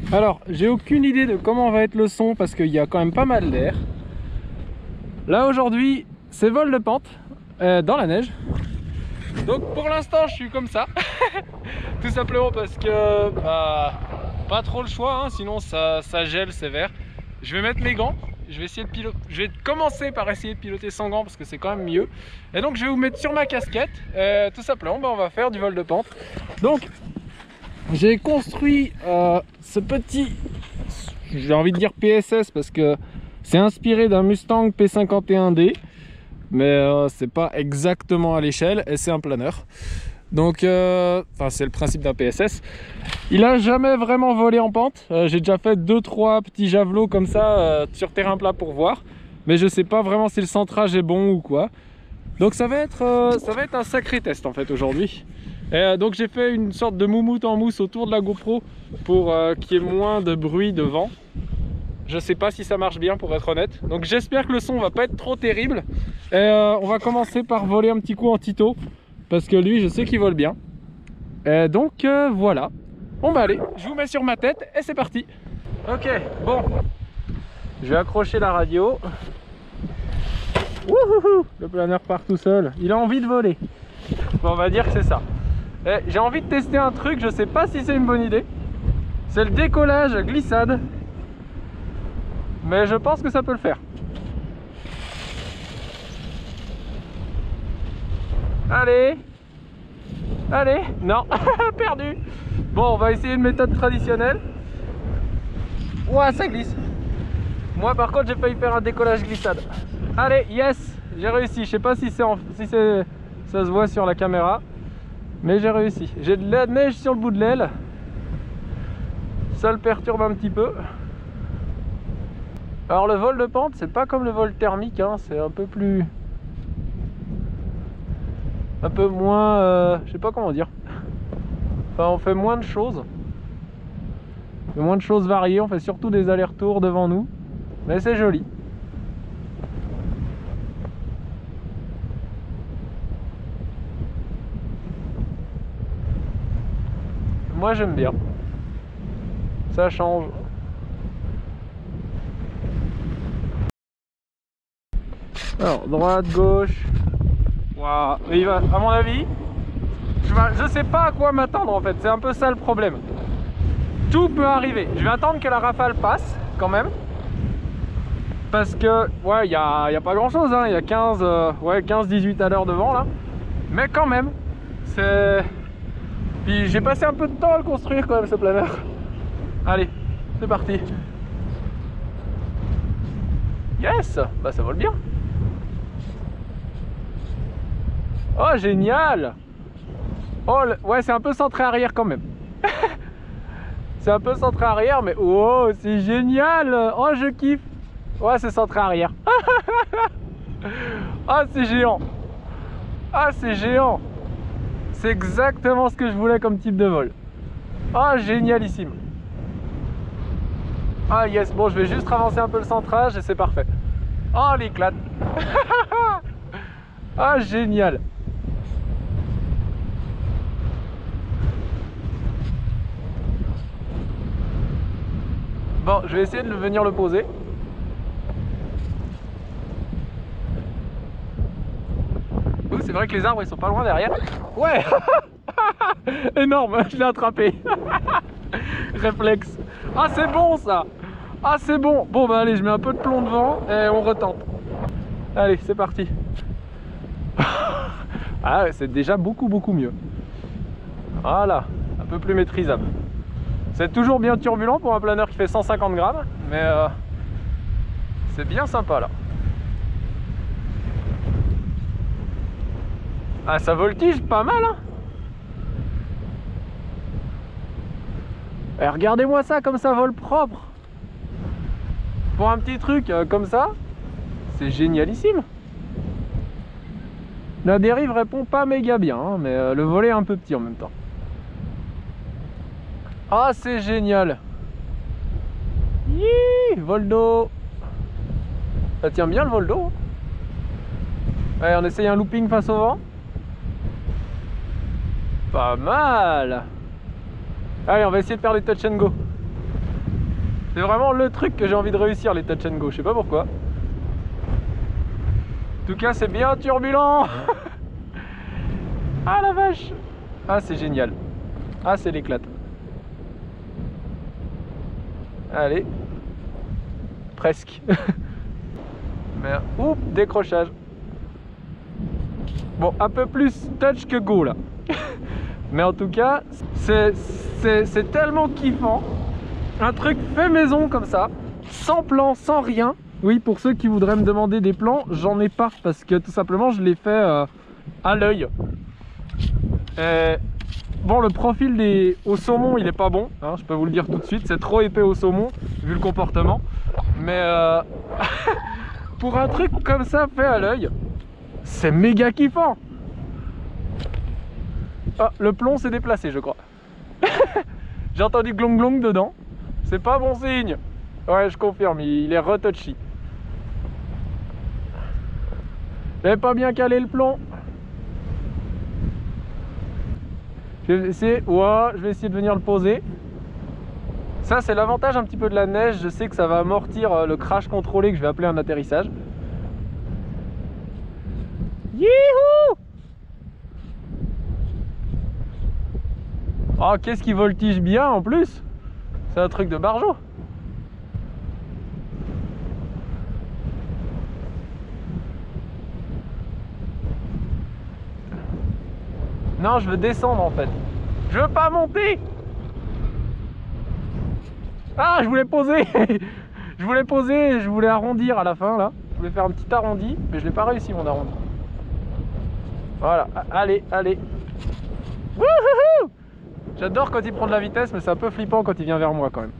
Alors, j'ai aucune idée de comment va être le son parce qu'il y a quand même pas mal d'air. Là aujourd'hui, c'est vol de pente dans la neige. Donc pour l'instant, je suis comme ça. Tout simplement parce que pas trop le choix, hein, sinon ça gèle sévère. Je vais mettre mes gants. Je vais essayer de piloter. Je vais commencer par essayer de piloter sans gants parce que c'est quand même mieux. Et donc je vais vous mettre sur ma casquette. Tout simplement, on va faire du vol de pente. Donc j'ai construit ce petit, j'ai envie de dire PSS parce que c'est inspiré d'un Mustang P51D, mais c'est pas exactement à l'échelle et c'est un planeur. Donc c'est le principe d'un PSS. Il a jamais vraiment volé en pente. J'ai déjà fait 2-3 petits javelots comme ça sur terrain plat pour voir, mais je sais pas vraiment si le centrage est bon ou quoi. Donc ça va être un sacré test en fait aujourd'hui. Donc j'ai fait une sorte de moumoute en mousse autour de la GoPro pour qu'il y ait moins de bruit de vent. Je sais pas si ça marche bien pour être honnête. Donc j'espère que le son va pas être trop terrible. Et on va commencer par voler un petit coup en Tito. Parce que lui je sais qu'il vole bien. Et donc voilà. Bon bah allez, je vous mets sur ma tête et c'est parti. Ok, bon. Je vais accrocher la radio. Wouhou, le planeur part tout seul. Il a envie de voler. Bon, on va dire que c'est ça. J'ai envie de tester un truc, je sais pas si c'est une bonne idée. C'est le décollage glissade. Mais je pense que ça peut le faire. Allez. Allez. Non, perdu. Bon, on va essayer une méthode traditionnelle. Ouah, ça glisse. Moi par contre j'ai failli faire un décollage glissade. Allez, yes, j'ai réussi. Je sais pas si ça se voit sur la caméra, mais j'ai réussi. J'ai de la neige sur le bout de l'aile. Ça le perturbe un petit peu. Alors le vol de pente, c'est pas comme le vol thermique, hein, c'est un peu plus... un peu moins... je sais pas comment dire. Enfin, on fait moins de choses. On fait moins de choses variées, on fait surtout des allers-retours devant nous. Mais c'est joli. Moi j'aime bien. Ça change. Alors, droite, gauche. Waouh. Il va, à mon avis, je sais pas à quoi m'attendre en fait. C'est un peu ça le problème. Tout peut arriver. Je vais attendre que la rafale passe quand même. Parce que, ouais, il y a pas grand chose, hein. Il y a 15-18 à l'heure devant là. Mais quand même, c'est... Puis j'ai passé un peu de temps à le construire quand même ce planeur. Allez, c'est parti. Yes, bah ça vole bien. Oh génial. Oh ouais, c'est un peu centré arrière quand même. C'est un peu centré arrière, mais oh c'est génial. Oh je kiffe. Ouais, c'est centré arrière. Ah c'est géant. Ah c'est géant. C'est exactement ce que je voulais comme type de vol. Ah génialissime. Ah yes, bon je vais juste avancer un peu le centrage et c'est parfait. Oh l'éclate. Ah génial. Bon, je vais essayer de venir le poser. C'est vrai que les arbres ils sont pas loin derrière. Ouais. Énorme, je l'ai attrapé. Réflexe. Ah c'est bon ça. Ah c'est bon. Bon bah allez, je mets un peu de plomb devant et on retente. Allez, c'est parti. Ah ouais, c'est déjà beaucoup mieux. Voilà, un peu plus maîtrisable. C'est toujours bien turbulent pour un planeur qui fait 150 grammes, mais c'est bien sympa là. Ah, ça voltige pas mal, hein. Et regardez-moi ça, comme ça vole propre. Pour un petit truc comme ça, c'est génialissime. La dérive répond pas méga bien, hein, mais le volet est un peu petit en même temps. Ah, c'est génial. Yee, vol d'eau. Ça tient bien le vol d'eau. Allez, on essaye un looping face au vent. Pas mal. Allez, on va essayer de faire des touch and go. C'est vraiment le truc que j'ai envie de réussir, les touch and go, je sais pas pourquoi. En tout cas, c'est bien turbulent. Ah la vache. Ah, c'est génial. Ah, c'est l'éclate. Allez. Presque. Mais, oups, décrochage. Bon, un peu plus touch que go là. Mais en tout cas, c'est tellement kiffant. Un truc fait maison comme ça, sans plan, sans rien. Oui, pour ceux qui voudraient me demander des plans, j'en ai pas parce que tout simplement je l'ai fait à l'œil. Bon, le profil au saumon il est pas bon, hein, je peux vous le dire tout de suite, c'est trop épais au saumon vu le comportement. Mais pour un truc comme ça fait à l'œil, c'est méga kiffant. Ah, le plomb s'est déplacé je crois. J'ai entendu glong glong dedans. C'est pas bon signe. Ouais, je confirme, il est retouchy. J'avais pas bien calé le plomb. Je vais essayer de venir le poser. Ça, c'est l'avantage un petit peu de la neige. Je sais que ça va amortir le crash contrôlé que je vais appeler un atterrissage. Youhou! Oh, qu'est-ce qui voltige bien en plus! C'est un truc de barjo. Non, je veux descendre en fait. Je veux pas monter. Ah, je voulais poser. Je voulais poser, je voulais arrondir à la fin là. Je voulais faire un petit arrondi, mais je l'ai pas réussi mon arrondi. Voilà, allez, allez. Wouhou! J'adore quand il prend de la vitesse, mais c'est un peu flippant quand il vient vers moi quand même.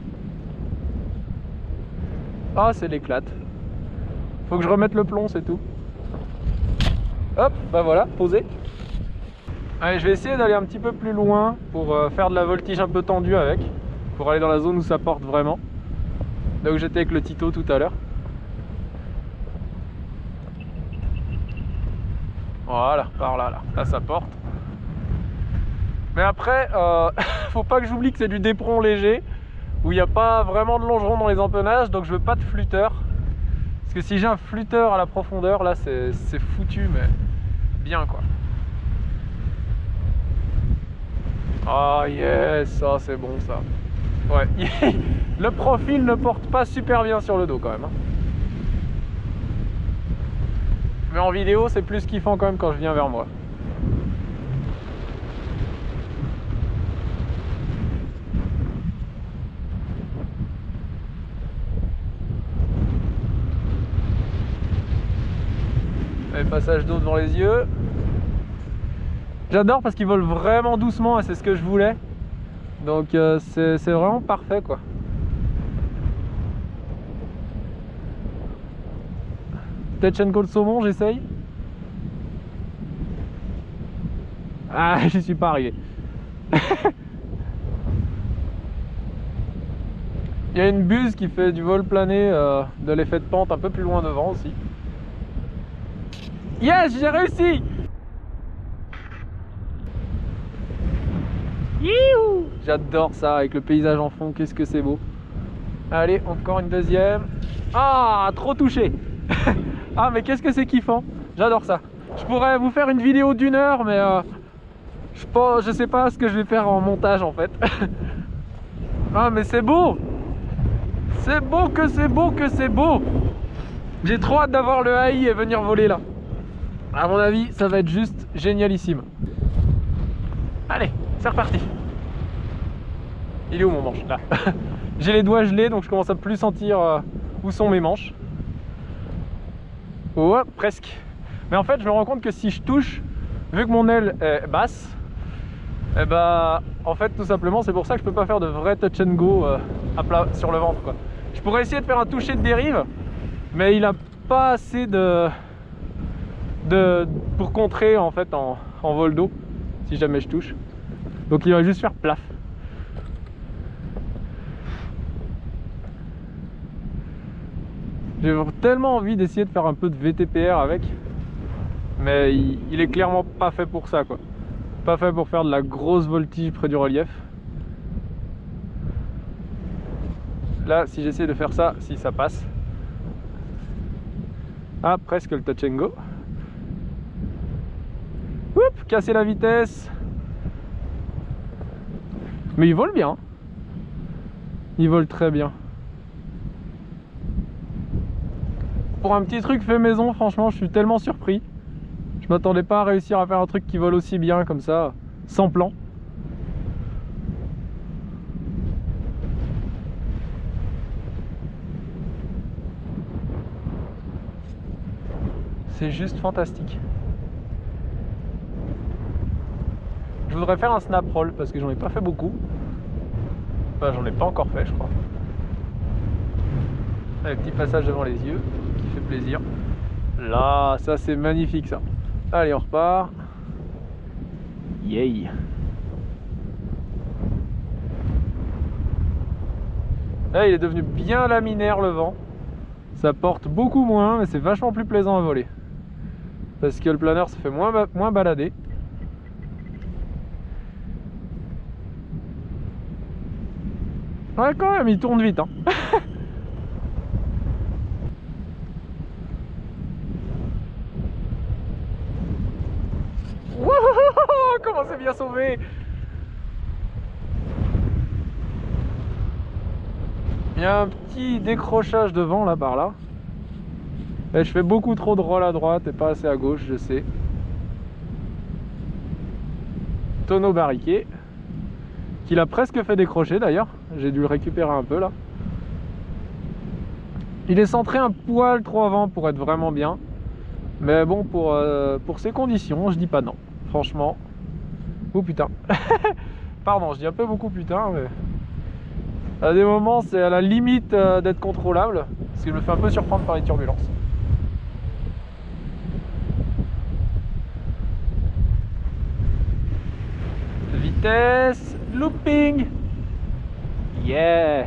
Ah, c'est l'éclate. Faut que je remette le plomb, c'est tout. Hop, bah voilà, posé. Allez, je vais essayer d'aller un petit peu plus loin pour faire de la voltige un peu tendue avec. Pour aller dans la zone où ça porte vraiment. Là où j'étais avec le Tito tout à l'heure. Voilà, par là, là ça porte. Mais après, faut pas que j'oublie que c'est du dépron léger, où il n'y a pas vraiment de longeron dans les empennages, donc je veux pas de flûteur. Parce que si j'ai un flûteur à la profondeur, là c'est foutu, mais bien quoi. Ah yes, ça c'est bon ça. Ouais, le profil ne porte pas super bien sur le dos quand même. Mais en vidéo, c'est plus kiffant quand même quand je viens vers moi. Allez, passage d'eau devant les yeux. J'adore parce qu'ils volent vraiment doucement et c'est ce que je voulais. Donc c'est vraiment parfait quoi. Touch and go le saumon, j'essaye. Ah, j'y suis pas arrivé. Il y a une buse qui fait du vol plané de l'effet de pente un peu plus loin devant aussi. Yes, j'ai réussi! J'adore ça avec le paysage en fond, qu'est-ce que c'est beau. Allez, encore une deuxième. Ah, trop touché. Ah, mais qu'est-ce que c'est kiffant. J'adore ça. Je pourrais vous faire une vidéo d'1 heure, mais je sais pas ce que je vais faire en montage en fait. Ah, mais c'est beau. C'est beau que c'est beau que c'est beau. J'ai trop hâte d'avoir le AI et venir voler là. À mon avis, ça va être juste génialissime. Allez, c'est reparti. Il est où mon manche? Là. J'ai les doigts gelés, donc je commence à plus sentir où sont mes manches. Oh, presque. Mais en fait, je me rends compte que si je touche, vu que mon aile est basse, et bah, en fait, tout simplement, c'est pour ça que je peux pas faire de vrai touch and go à plat sur le ventre, quoi. Je pourrais essayer de faire un toucher de dérive, mais il a pas assez pour contrer en fait en vol d'eau si jamais je touche. Donc il va juste faire plaf. J'ai tellement envie d'essayer de faire un peu de VTPR avec, mais il est clairement pas fait pour ça quoi. Pas fait pour faire de la grosse voltige près du relief. Là, si j'essaie de faire ça, si ça passe. Ah, presque le touch and go. Oups, casser la vitesse. Mais il vole bien. Il vole très bien. Pour un petit truc fait maison, franchement, je suis tellement surpris. Je m'attendais pas à réussir à faire un truc qui vole aussi bien comme ça, sans plan. C'est juste fantastique. Je voudrais faire un snap roll parce que j'en ai pas fait beaucoup. Enfin, j'en ai pas encore fait, je crois. Un petit passage devant les yeux qui fait plaisir. Là, ça c'est magnifique ça. Allez, on repart. Yay! Là, il est devenu bien laminaire le vent. Ça porte beaucoup moins, mais c'est vachement plus plaisant à voler. Parce que le planeur se fait moins balader. Ouais, quand même, il tourne vite. Hein. Wouhou, comment c'est bien sauvé! Il y a un petit décrochage de vent là par là. Et je fais beaucoup trop de roll à droite et pas assez à gauche, je sais. Tonneau barriqué. Qu'il a presque fait décrocher d'ailleurs. J'ai dû le récupérer un peu là. Il est centré un poil trop avant pour être vraiment bien. Mais bon, pour ces conditions, je dis pas non. Franchement. Oh putain. Pardon, je dis un peu beaucoup putain, mais... à des moments, c'est à la limite d'être contrôlable. Parce que je me fais un peu surprendre par les turbulences. Vitesse, looping. Yeah.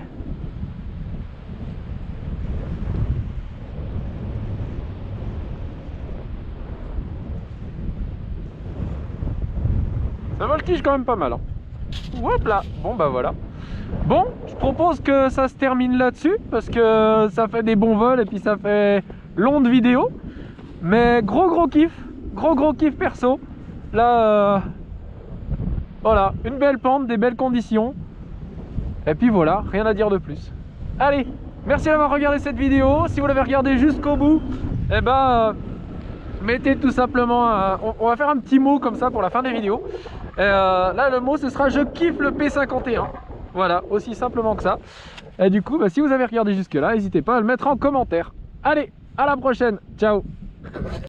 Ça voltige quand même pas mal. Hein. Hop là. Bon bah voilà. Bon, je propose que ça se termine là-dessus parce que ça fait des bons vols et puis ça fait longue vidéo. Mais gros kiff, gros kiff perso. Là, voilà, une belle pente, des belles conditions. Et puis voilà, rien à dire de plus. Allez, merci d'avoir regardé cette vidéo. Si vous l'avez regardé jusqu'au bout, eh ben, mettez tout simplement, on va faire un petit mot comme ça pour la fin des vidéos. Là, le mot, ce sera « Je kiffe le P51 ». Voilà, aussi simplement que ça. Et du coup, bah, si vous avez regardé jusque là, n'hésitez pas à le mettre en commentaire. Allez, à la prochaine, ciao.